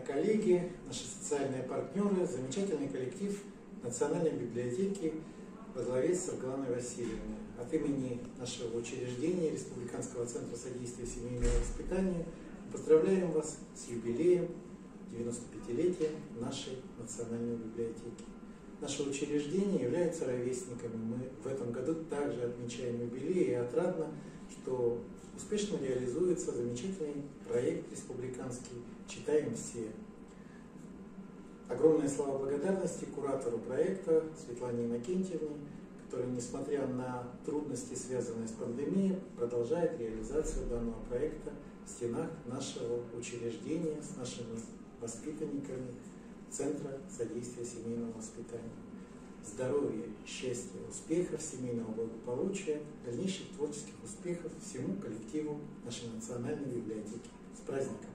коллеги, наши социальные партнеры, замечательный коллектив Национальной библиотеки во главе с Светланой Васильевной. От имени нашего учреждения Республиканского центра содействия семейному воспитанию поздравляем вас с юбилеем 95-летия нашей Национальной библиотеки. Наше учреждение является ровесниками. Мы в этом году также отмечаем юбилей, и отрадно, что успешно реализуется замечательный проект республиканский «Читаем все». Огромные слова благодарности куратору проекта Светлане Иннокентьевне, которая, несмотря на трудности, связанные с пандемией, продолжает реализацию данного проекта в стенах нашего учреждения с нашими воспитанниками Центра содействия семейному воспитанию. Здоровья, счастья, успехов, семейного благополучия, дальнейших творческих успехов всему коллективу нашей Национальной библиотеки. С праздником!